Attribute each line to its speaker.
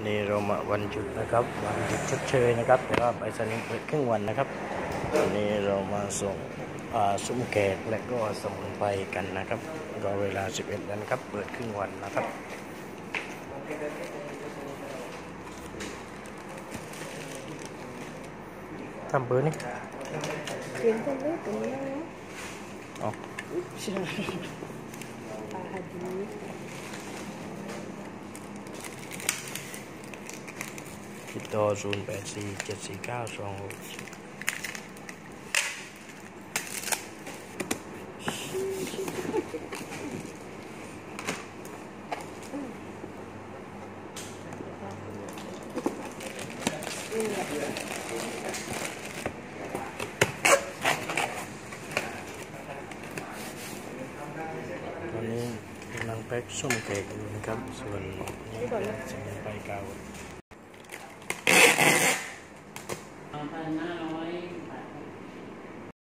Speaker 1: นี่เรามาวันหยุดนะครับวันหยุดชดเชยนะครับแต่ว่าไปสนิทเปิดครึ่งวันนะครับวันนี้เรามาส่งซุ้มแขกและก็สมุนไพรกันนะครับก็เวลา 11 นาฬิกาครับเปิดครึ่งวันนะครับทำเบอร์นี่
Speaker 2: เขียนตรงนี้ตรงนี้นะ
Speaker 1: อ๋อ
Speaker 2: ใช่ปลาฮัดดี
Speaker 1: ติดต่อ08474926ตอนนี้กำลังแพ็คส้มแขกอยู่นะครับส่วนนี้สมุนไพรเก่า